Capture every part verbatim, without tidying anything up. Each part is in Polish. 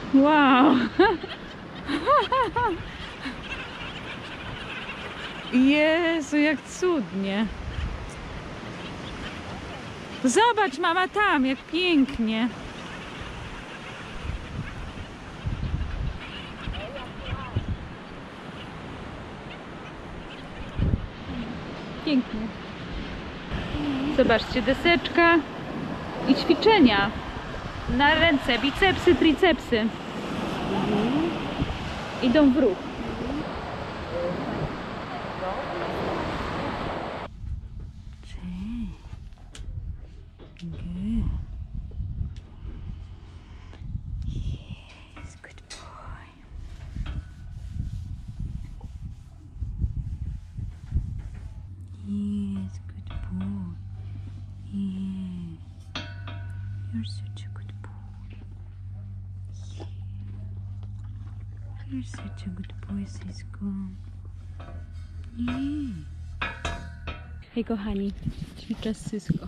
Wow! Jezu, jak cudnie! Zobacz, mama, tam, jak pięknie! Pięknie. Zobaczcie, deseczka i ćwiczenia na ręce, bicepsy, tricepsy. Mhm. Idą w ruch. Yes, good boy. Yes, good boy. Yeah. You're such a good boy. Yeah. You're such a good boy, Sisko. Yeah. Hej kochani, ćwiczę z Sysko.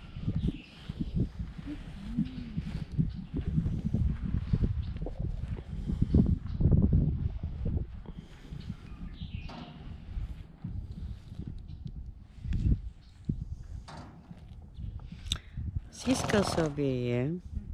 Sisko sobie je.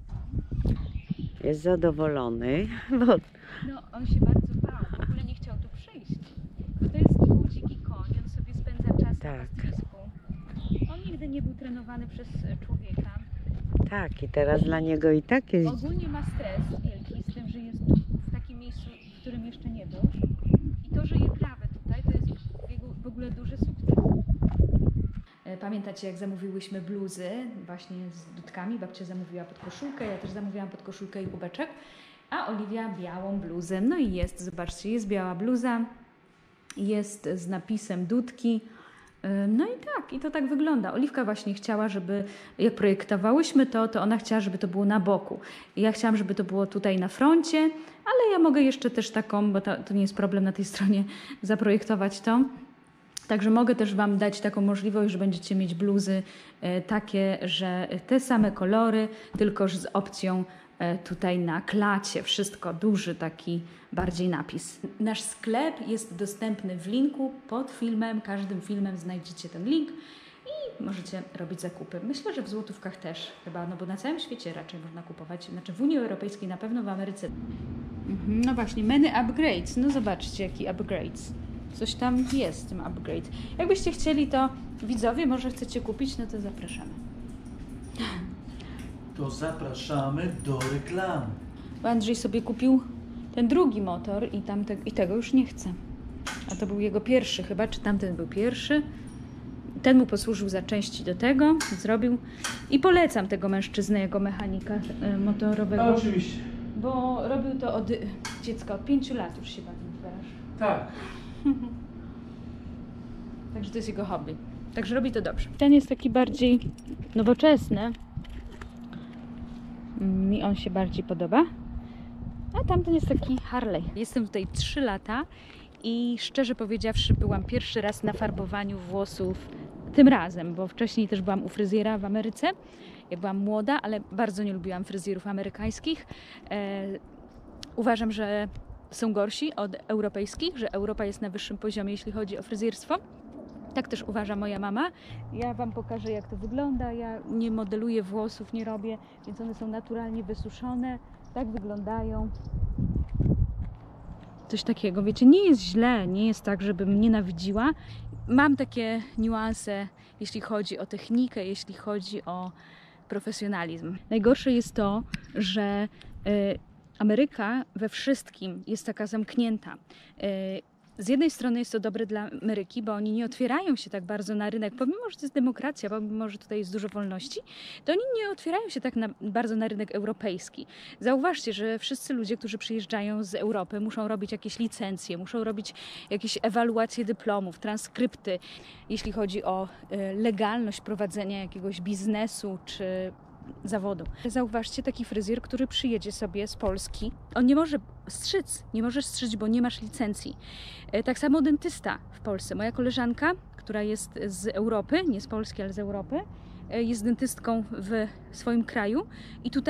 Jest zadowolony, bo... No, on się bardzo bał, w ogóle nie chciał tu przyjść. Bo to jest był dziki koń, on sobie spędza czas Tak. na pastwisku. On nigdy nie był trenowany przez człowieka. Tak, i teraz dla niego i tak jest... Ogólnie ma stres wielki z tym, że jest tu w takim miejscu, w którym jeszcze nie był. I to, że je trawę tutaj, to jest jego w ogóle duży sukces. Pamiętacie, jak zamówiłyśmy bluzy właśnie z dudkami? Babcia zamówiła podkoszulkę, ja też zamówiłam podkoszulkę i kubeczek, a Oliwia białą bluzę. No i jest, zobaczcie, jest biała bluza, jest z napisem dudki. No i tak, i to tak wygląda. Oliwka właśnie chciała, żeby, jak projektowałyśmy to, to ona chciała, żeby to było na boku. I ja chciałam, żeby to było tutaj na froncie, ale ja mogę jeszcze też taką, bo to, to nie jest problem na tej stronie, zaprojektować to. Także mogę też Wam dać taką możliwość, że będziecie mieć bluzy e, takie, że te same kolory, tylko z opcją e, tutaj na klacie. Wszystko, duży taki bardziej napis. Nasz sklep jest dostępny w linku pod filmem. Każdym filmem znajdziecie ten link i możecie robić zakupy. Myślę, że w złotówkach też chyba, no bo na całym świecie raczej można kupować. Znaczy w Unii Europejskiej na pewno, w Ameryce. Mhm, no właśnie, menu upgrades. No zobaczcie, jaki upgrades. Coś tam jest w tym upgrade. Jakbyście chcieli, to widzowie, może chcecie kupić, no to zapraszamy. To zapraszamy do reklamy. Bo Andrzej sobie kupił ten drugi motor i, tamte, i tego już nie chce. A to był jego pierwszy chyba, czy tamten był pierwszy. Ten mu posłużył za części do tego, zrobił. I polecam tego mężczyznę jako mechanika motorowego. A, oczywiście. Bo robił to od dziecka, od pięciu lat już się bawił w garaż. Tak. Także to jest jego hobby. Także robi to dobrze. Ten jest taki bardziej nowoczesny. Mi on się bardziej podoba. A tamten jest taki Harley. Jestem tutaj trzy lata i szczerze powiedziawszy byłam pierwszy raz na farbowaniu włosów tym razem, bo wcześniej też byłam u fryzjera w Ameryce, jak byłam młoda, ale bardzo nie lubiłam fryzjerów amerykańskich. E, uważam, że są gorsi od europejskich, że Europa jest na wyższym poziomie, jeśli chodzi o fryzjerstwo. Tak też uważa moja mama. Ja Wam pokażę, jak to wygląda. Ja nie modeluję włosów, nie robię, więc one są naturalnie wysuszone. Tak wyglądają. Coś takiego, wiecie, nie jest źle, nie jest tak, żebym nienawidziła. Mam takie niuanse, jeśli chodzi o technikę, jeśli chodzi o profesjonalizm. Najgorsze jest to, że yy, Ameryka we wszystkim jest taka zamknięta. Z jednej strony jest to dobre dla Ameryki, bo oni nie otwierają się tak bardzo na rynek, pomimo że to jest demokracja, pomimo że tutaj jest dużo wolności, to oni nie otwierają się tak na, bardzo na rynek europejski. Zauważcie, że wszyscy ludzie, którzy przyjeżdżają z Europy, muszą robić jakieś licencje, muszą robić jakieś ewaluacje dyplomów, transkrypty, jeśli chodzi o legalność prowadzenia jakiegoś biznesu czy zawodu. Zauważcie, taki fryzjer, który przyjedzie sobie z Polski, on nie może strzyc, nie możesz strzyć, bo nie masz licencji. Tak samo dentysta w Polsce. Moja koleżanka, która jest z Europy, nie z Polski, ale z Europy, jest dentystką w swoim kraju i tutaj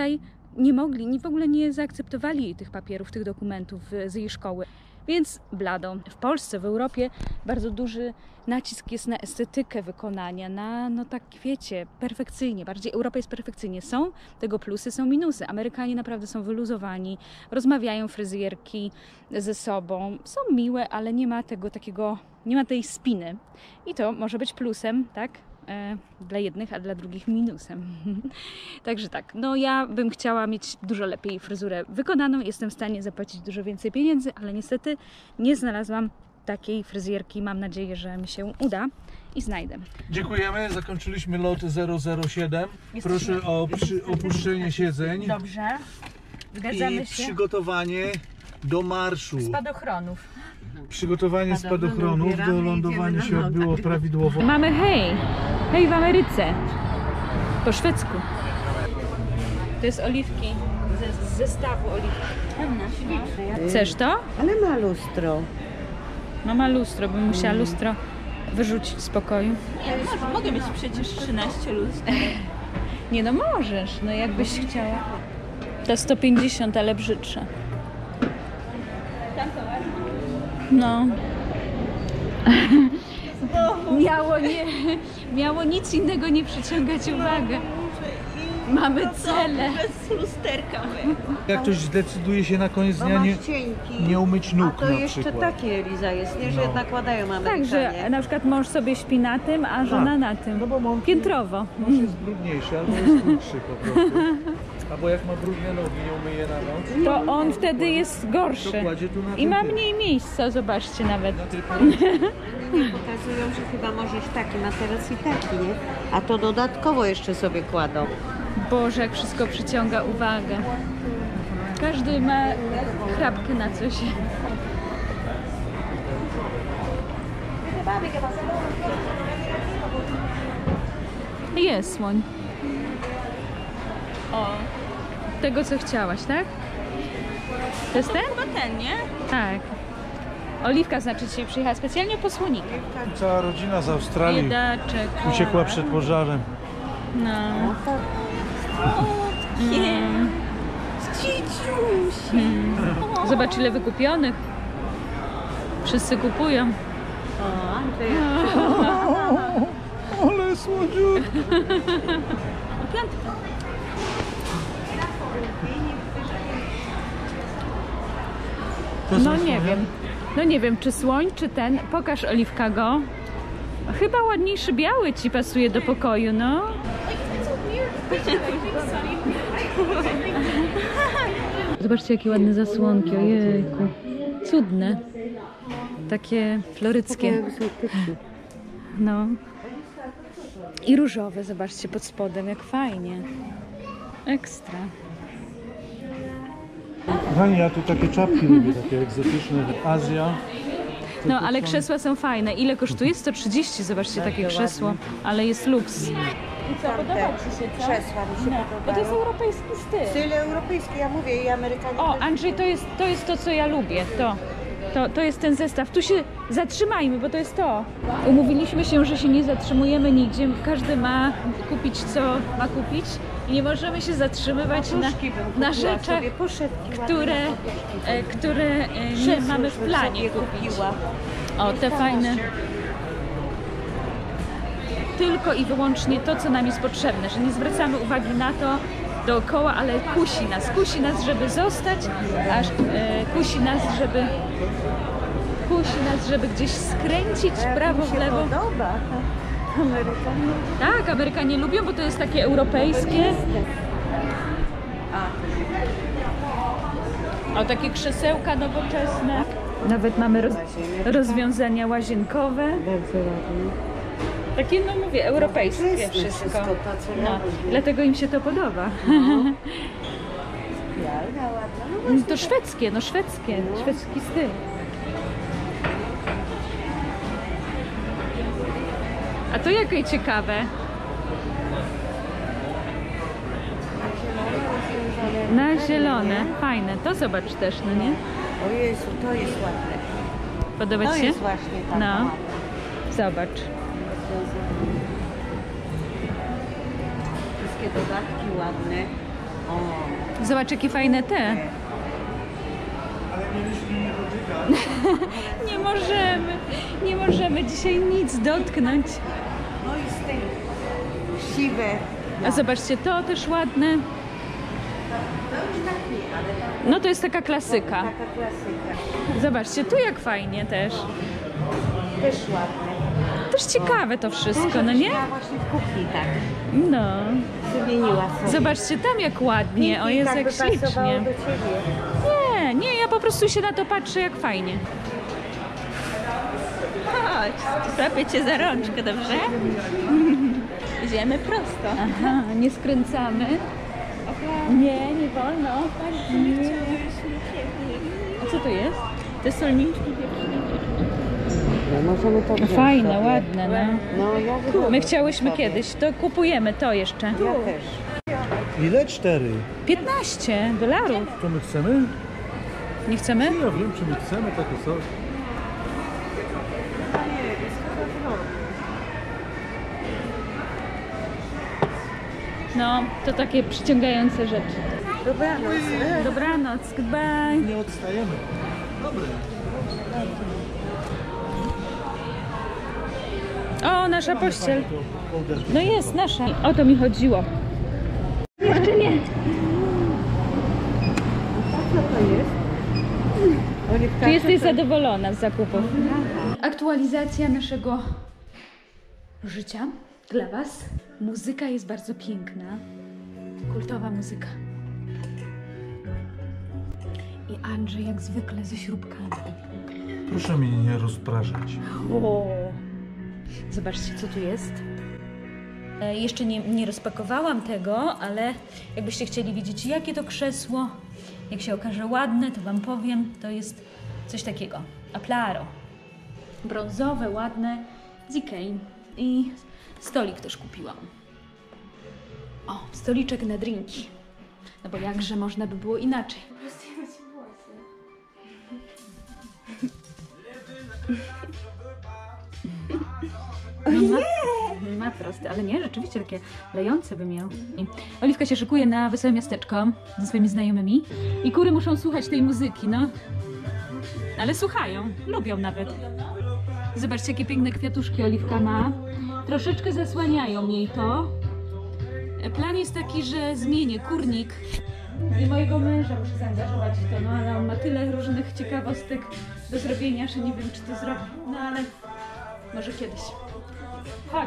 nie mogli, nie, w ogóle nie zaakceptowali jej tych papierów, tych dokumentów z jej szkoły. Więc blado. W Polsce, w Europie bardzo duży nacisk jest na estetykę wykonania, na, no tak wiecie, perfekcyjnie. Bardziej Europa jest perfekcyjnie. Są tego plusy, są minusy. Amerykanie naprawdę są wyluzowani, rozmawiają fryzjerki ze sobą, są miłe, ale nie ma tego takiego, nie ma tej spiny. I to może być plusem, tak? E, dla jednych, a dla drugich minusem. Także tak, no ja bym chciała mieć dużo lepiej fryzurę wykonaną, jestem w stanie zapłacić dużo więcej pieniędzy, ale niestety nie znalazłam takiej fryzjerki. Mam nadzieję, że mi się uda i znajdę. Dziękujemy, zakończyliśmy lot zero zero siedem. Proszę o przy, opuszczenie siedzeń Dobrze, zgadzamy i się. przygotowanie do marszu. Spadochronów. Przygotowanie spadochronów do lądowania się odbyło prawidłowo. Mamy hej, hej w Ameryce, po szwedzku. To jest oliwki, ze, z zestawu oliwki. Chcesz to? Ale ma lustro. No ma lustro, bym musiała lustro wyrzucić z pokoju. Mogę mieć przecież trzynaście lustr. Nie no możesz, no jakbyś chciała. To sto pięćdziesiąt, ale brzydsze. No. Miało, nie, miało nic innego nie przyciągać uwagę. Mamy cele. Bez lusterka. Jak ktoś zdecyduje się na koniec dnia nie, cienki. nie umyć nóg A to na jeszcze przykład. takie, Eliza, jest, nie? Że No. jednak nakładają Amerykanie. Także na przykład mąż sobie śpi na tym, a żona na tym. No bo mąż- Piętrowo. Mąż jest brudniejszy albo jest krótszy po prostu. Albo jak ma brudne nogi, nie umyje na noc. To on wtedy jest gorszy. To kładzie tu na I ma tym- mniej miejsca, zobaczcie nawet. na tylko Pokazują, że chyba możesz taki ma teraz i taki, nie? A to dodatkowo jeszcze sobie kładą. Boże, jak wszystko przyciąga uwagę. Każdy ma chrapkę na coś. Jest słoń. O, tego co chciałaś, tak? To jest ten? Chyba ten, nie? Tak. Oliwka znaczy dzisiaj przyjechała specjalnie po słonika. cała rodzina z Australii Biedaczek. uciekła przed pożarem. No. Nie. Ciciuś. Zobacz ile wykupionych. Wszyscy kupują. O, Andrzej, Ale słodziutko. No nie wiem. No nie wiem, czy słoń, czy ten. Pokaż Oliwka go. Chyba ładniejszy biały ci pasuje do pokoju, no. Zobaczcie, jakie ładne zasłonki, ojejku. Cudne. Takie floryckie. No. I różowe, zobaczcie, pod spodem, jak fajnie. Ekstra. Kochani, ja tu takie czapki lubię, takie egzotyczne. Azja. No, ale krzesła są fajne. Ile kosztuje? sto trzydzieści, zobaczcie, takie krzesło. Ale jest luks. I co, podoba ci się, co? krzesła mi się No, bo to jest podobają. europejski styl. Styl europejski, ja mówię, i Amerykanie O, też Andrzej, to jest, to jest to, co ja lubię. To. To, to jest ten zestaw. Tu się zatrzymajmy, bo to jest to. Umówiliśmy się, że się nie zatrzymujemy nigdzie. Każdy ma kupić, co ma kupić. I nie możemy się zatrzymywać na, Puszki bym na kupiła rzeczach, sobie, poszedki które, e, które e, nie mamy w planie kupić. kupiła. O, te fajne. Tylko i wyłącznie to, co nam jest potrzebne, że nie zwracamy uwagi na to dookoła, ale kusi nas. Kusi nas, żeby zostać, aż e, kusi nas, żeby kusi nas, żeby gdzieś skręcić w prawo, w lewo. Podoba. Amerykanie. Tak, Amerykanie lubią, bo to jest takie europejskie. O, takie krzesełka nowoczesne. Nawet mamy roz, rozwiązania łazienkowe. Bardzo ładnie. Takie, no mówię, europejskie Nowoczesne wszystko. wszystko, to, co ja No, lubię. dlatego im się to podoba. Jalna, ładna. No To szwedzkie, no szwedzkie, szwedzki styl. A to jakie ciekawe. Na zielone, fajne. To zobacz też, no nie? O Jezu, to jest ładne. Podoba To ci się? jest właśnie tak No. ładne. Zobacz. Wszystkie dodatki ładne. O, Zobacz, jakie fajne te. Nie możemy, nie możemy dzisiaj nic dotknąć. No i z tej siwe. A zobaczcie, to też ładne. To już tak nie, ale tak, No to jest taka klasyka. taka klasyka. Zobaczcie, tu jak fajnie też. Też ładne. Też ciekawe to wszystko, no żebyś nie? miała właśnie w kuchni tak. No. Wymieniła sobie. Zobaczcie tam jak ładnie, o I jest tak jak by pasowało ślicznie. do ciebie. Nie, nie, ja po prostu się na to patrzę jak fajnie. Chodź, złapię cię za rączkę, dobrze? Idziemy prosto. Aha, nie skręcamy. Nie, nie wolno. Nie. A co to jest? Te solniczki wieczne. No, możemy to wziąć Fajne, sobie. ładne, no. No ja wybrałam My chciałyśmy sobie. kiedyś, to kupujemy to jeszcze. Ja też. Ile? Cztery. piętnaście dolarów. To my chcemy? Nie chcemy? Ja wiem, czy my chcemy takie coś. No, to takie przyciągające rzeczy. Dobranoc. Dobranoc, goodbye. Nie odstajemy. Dobre. O, nasza pościel. To uderz. No jest, nasza. O to mi chodziło. Jeszcze nie. Co to jest? Oliwka, Czy jesteś co to- zadowolona z zakupów? Aktualizacja naszego życia dla Was. Muzyka jest bardzo piękna. Kultowa muzyka. I Andrzej jak zwykle ze śrubkami. Proszę mnie nie rozpraszać. O. Zobaczcie, co tu jest. E, Jeszcze nie, nie rozpakowałam tego, ale jakbyście chcieli wiedzieć, jakie to krzesło, jak się okaże ładne, to Wam powiem, to jest coś takiego. Aplaro. Brązowe, ładne, z Ikei. I stolik też kupiłam. O, stoliczek na drinki. No bo jakże można by było inaczej. Ma, ma prosty, ale nie, rzeczywiście takie lejące by miał. Oliwka się szykuje na wesołe miasteczko ze swoimi znajomymi i kury muszą słuchać tej muzyki, no. Ale słuchają, lubią nawet. Zobaczcie, jakie piękne kwiatuszki Oliwka ma. Troszeczkę zasłaniają jej to. Plan jest taki, że zmienię kurnik i mojego męża muszę zaangażować w to, no ale on ma tyle różnych ciekawostek do zrobienia, że nie wiem, czy to zrobi. No ale może kiedyś. Chodź.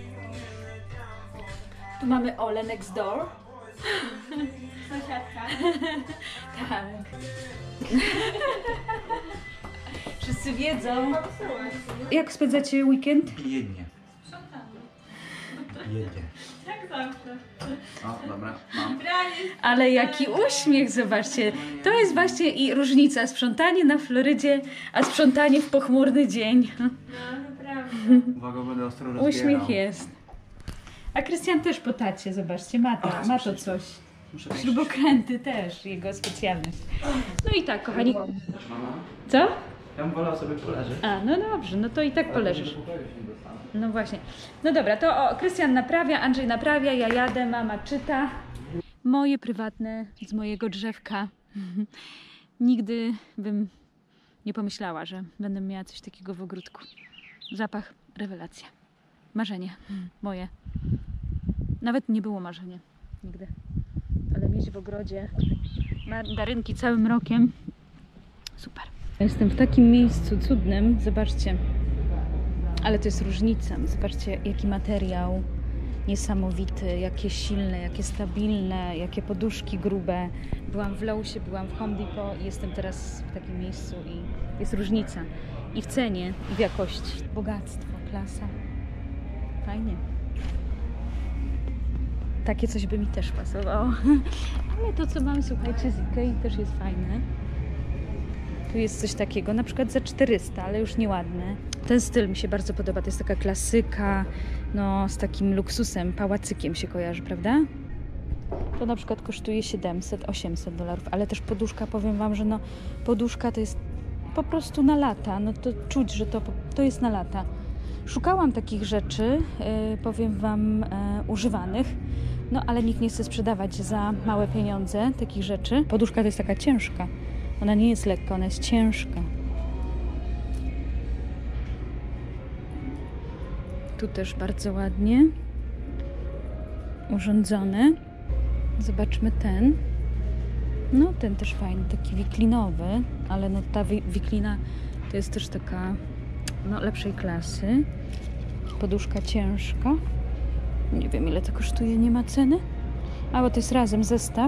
Tu mamy Ole next door. Sąsiadka. Tak. Wszyscy wiedzą. Jak spędzacie weekend? Jednie. Jedzie. Jak zawsze. O, dobra, mam. Ale jaki uśmiech, zobaczcie. To jest właśnie i różnica. Sprzątanie na Florydzie, a sprzątanie w pochmurny dzień. No, naprawdę. Uwaga, będę ostro Uśmiech rozbierał. jest. A Krystian też po tacie, zobaczcie, ma to, ma to coś. Muszę wejść. Śrubokręty też, jego specjalność. No i tak, kochani. Mama, Co? ja bym wolał sobie poleżeć. A, no dobrze, no to i tak poleżysz. No właśnie. No dobra, to o, Krystian naprawia, Andrzej naprawia, ja jadę, mama czyta. Moje prywatne z mojego drzewka. Nigdy bym nie pomyślała, że będę miała coś takiego w ogródku. Zapach, rewelacja. Marzenie moje. Nawet nie było marzenia. Nigdy. Ale mieć w ogrodzie mandarynki całym rokiem. Super. Jestem w takim miejscu cudnym. Zobaczcie. Ale to jest różnica. Zobaczcie, jaki materiał niesamowity, jakie silne, jakie stabilne, jakie poduszki grube. Byłam w Lowesie, byłam w Home Depot i jestem teraz w takim miejscu i jest różnica. I w cenie, i w jakości. Bogactwo, klasa. Fajnie. Takie coś by mi też pasowało. Ale to, co mam, słuchajcie, z Ikei też jest fajne. Tu jest coś takiego, na przykład za czterysta, ale już nieładne. Ten styl mi się bardzo podoba, to jest taka klasyka, no z takim luksusem, pałacykiem się kojarzy, prawda? To na przykład kosztuje siedemset, osiemset dolarów, ale też poduszka, powiem Wam, że no poduszka to jest po prostu na lata, no to czuć, że to, to jest na lata. Szukałam takich rzeczy, yy, powiem Wam, yy, używanych, No ale nikt nie chce sprzedawać za małe pieniądze takich rzeczy. Poduszka to jest taka ciężka. Ona nie jest lekka, ona jest ciężka. Tu też bardzo ładnie urządzony. Zobaczmy ten. No ten też fajny, taki wiklinowy, ale no ta wi wiklina to jest też taka no lepszej klasy. Poduszka ciężka. Nie wiem ile to kosztuje, nie ma ceny. A bo to jest razem zestaw.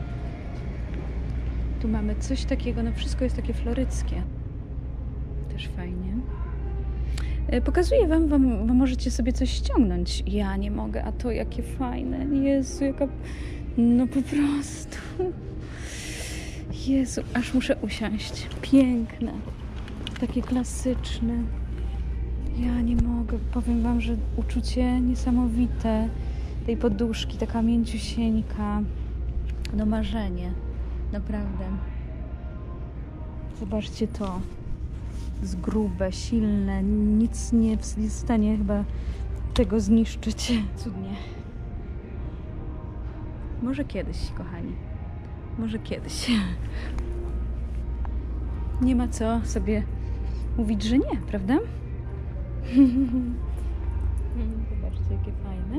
Tu mamy coś takiego, no wszystko jest takie floryckie. Też fajnie. Pokazuję wam, wam, wam możecie sobie coś ściągnąć. Ja nie mogę, a to jakie fajne. Jezu, jaka... No po prostu. Jezu, aż muszę usiąść. Piękne. Takie klasyczne. Ja nie mogę. Powiem wam, że uczucie niesamowite. Tej poduszki, taka mięciusieńka. No marzenie. Naprawdę. Zobaczcie to. Jest grube, silne. Nic nie jest w stanie chyba tego zniszczyć. Cudnie. Może kiedyś, kochani. Może kiedyś. Nie ma co sobie mówić, że nie, prawda? Zobaczcie, jakie fajne.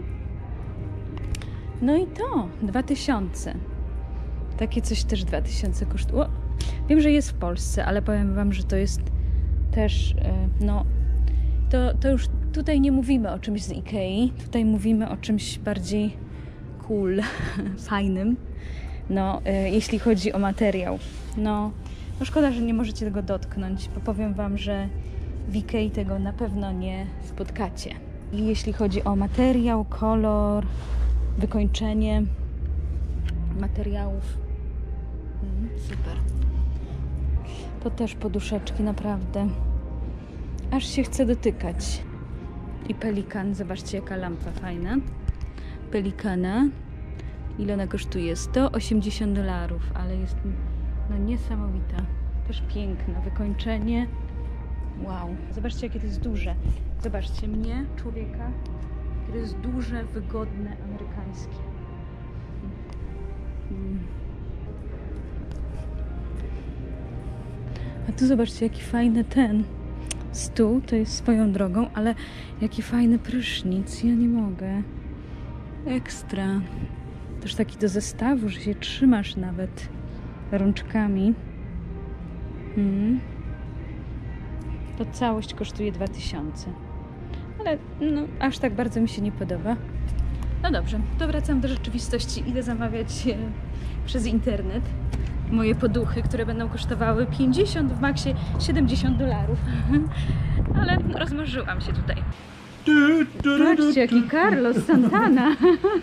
No i to, dwa tysiące. Takie coś też dwa tysiące kosztuje. Wiem, że jest w Polsce, ale powiem wam, że to jest też, no, to, to już tutaj nie mówimy o czymś z Ikei. Tutaj mówimy o czymś bardziej cool, fajnym. No, jeśli chodzi o materiał. No, no szkoda, że nie możecie tego dotknąć, bo powiem wam, że w Ikei tego na pewno nie spotkacie. I jeśli chodzi o materiał, kolor, wykończenie materiałów, mm, super. To też poduszeczki, naprawdę. Aż się chce dotykać. I pelikan, zobaczcie jaka lampa fajna. Pelikana. Ile ona kosztuje? sto osiemdziesiąt dolarów, ale jest no niesamowita. Też piękne wykończenie. Wow. Zobaczcie jakie to jest duże. Zobaczcie mnie, człowieka, które jest duże, wygodne, amerykańskie. Mm. A tu zobaczcie jaki fajny ten stół, to jest swoją drogą, ale jaki fajny prysznic, ja nie mogę. Ekstra. Też taki do zestawu, że się trzymasz nawet rączkami. Hmm. To całość kosztuje dwa tysiące. Ale no, aż tak bardzo mi się nie podoba. No dobrze, to wracam do rzeczywistości. Idę zamawiać e, przez internet moje poduchy, które będą kosztowały pięćdziesiąt, w maksie siedemdziesiąt dolarów. Ale rozmarzyłam się tutaj. Patrzcie, jaki Carlos Santana.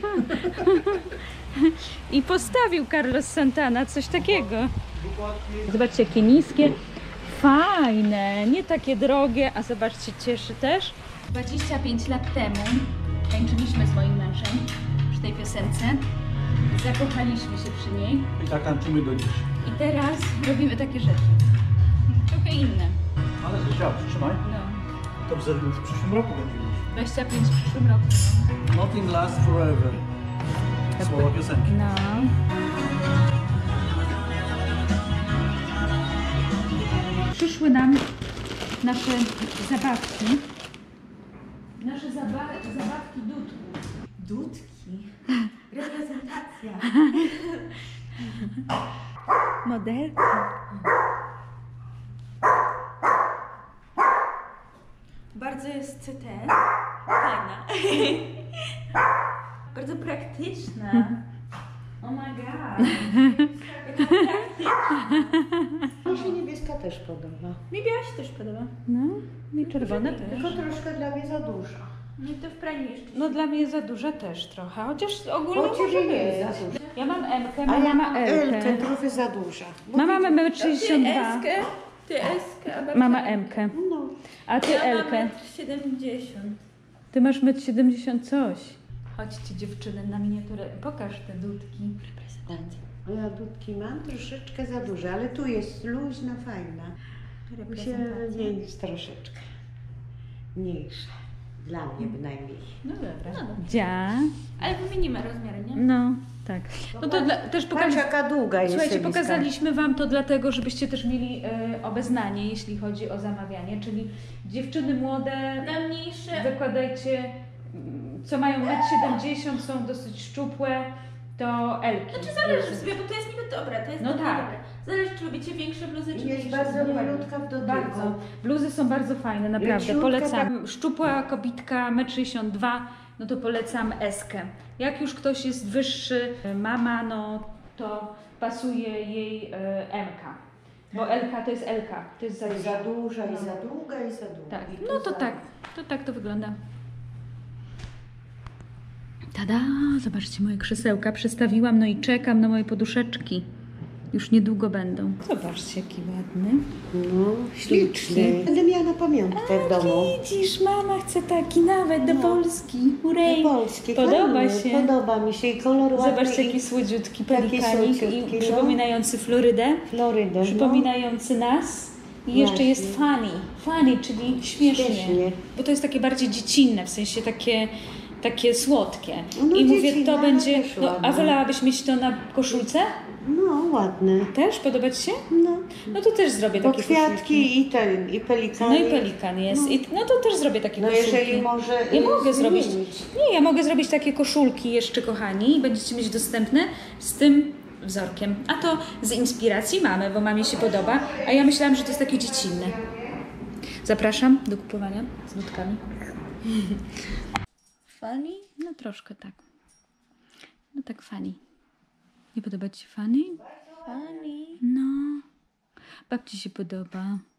I postawił Carlos Santana coś takiego. Zobaczcie, jakie niskie. Fajne, nie takie drogie, a zobaczcie, cieszy też. dwadzieścia pięć lat temu tańczyliśmy z moim mężem przy tej piosence. Zakochaliśmy się przy niej. I tak tańczymy do dziś. I teraz robimy takie rzeczy. Trochę inne. Ale Zysia, przytrzymaj. No. To w, w przyszłym roku będzie już. dwadzieścia pięć w przyszłym roku. Nothing lasts forever. Słowa piosenki. No. Przyszły nam nasze zabawki. Nasze zaba zabawki dudków. Dudki? Reprezentacja. Modelki. Bardzo jest ten, fajna. Bardzo praktyczna. Oh my god. Jaka praktyczna. Mi się niebieska też podoba. Mi biała się też podoba. No, i czerwone też. Tylko troszkę dla mnie za duża. No i to w praniu jeszcze. No dla mnie za duża też trochę, chociaż ogólnie Bo może ciebie nie być. jest za duża. Ja mam M-kę, A mama ja ma mam L-kę. L-kę, trochę za duża. Bo Mama ma metr sześćdziesiąt dwa. Ty eskę, a babcia Mama M-kę. No, A ty ja mam L-kę. metr siedemdziesiąt. Ty masz metr siedemdziesiąt coś. Chodźcie dziewczyny na miniaturę. Pokaż te dudki. reprezentacja. A ja dudki mam troszeczkę za duże, ale tu jest luźna, fajna. Tu się Reprezentacja. jest troszeczkę mniejsza. Dla mnie bynajmniej. No dobra. Dzia. Ale wymienimy rozmiary, nie? No, tak. No to dla, też Patrz pokazaliśmy. jaka długa jest Słuchajcie, Eliska. pokazaliśmy Wam to dlatego, żebyście też mieli e, obeznanie, jeśli chodzi o zamawianie, czyli dziewczyny młode, Najmniejsze. zakładajcie, mm, co mają metr siedemdziesiąt, są dosyć szczupłe, to Elki. Znaczy zależy sobie, bo to jest niby dobre, to jest No dobre, tak. dobre. Zależy, czy lubicie większe bluzy, czy Jest mniejsze. bardzo Dokładnie. malutka w dotyku. Bardzo. Bluzy są bardzo fajne, naprawdę. Leciutka, Polecam. Szczupła kobitka, metr sześćdziesiąt dwa, no to polecam Eskę. Jak już ktoś jest wyższy, mama, no to pasuje jej e, M-ka. Bo L-ka to jest L-ka. To jest za, Za, za duża No. i za długa i za długa. Tak, I no to za- tak, to tak to wygląda. Tada, zobaczcie moje krzesełka, przestawiłam, no i czekam na moje poduszeczki. Już niedługo będą. Zobaczcie, jaki ładny. No, śliczny. Będę miała na pamiątkę w domu. Widzisz, mama chce taki nawet do No. Polski. Urej. Do Polski. Podoba fajny, się. Podoba mi się i kolor ładny. Zobaczcie, i jaki słodziutki taki pelikanik słodziutki, i no. przypominający Florydę, Florydę. no. przypominający nas. I jeszcze Właśnie. jest funny, funny, czyli śmiesznie, Śmiesznie. bo to jest takie bardziej dziecinne, w sensie takie, takie słodkie. No, I mówię, dziecinne, to ale będzie, też no, a ładne. wolałabyś mieć to na koszulce? No, ładny. Też? Podoba Ci się? No. No to też zrobię Bo takie koszulki. kwiatki i ten, i pelikany. No i pelikan jest. I, no to też zrobię takie No koszulki. jeżeli może Ja y, mogę zrobić. zmienić. Nie, ja mogę zrobić takie koszulki jeszcze, kochani, i będziecie mieć dostępne z tym wzorkiem. A to z inspiracji mamy, bo mamie się podoba, a ja myślałam, że to jest takie dziecinne. Zapraszam do kupowania z nutkami. Funny? No troszkę tak. No tak funny. Nie podoba Ci się funny? Funny. No. Babci się podoba.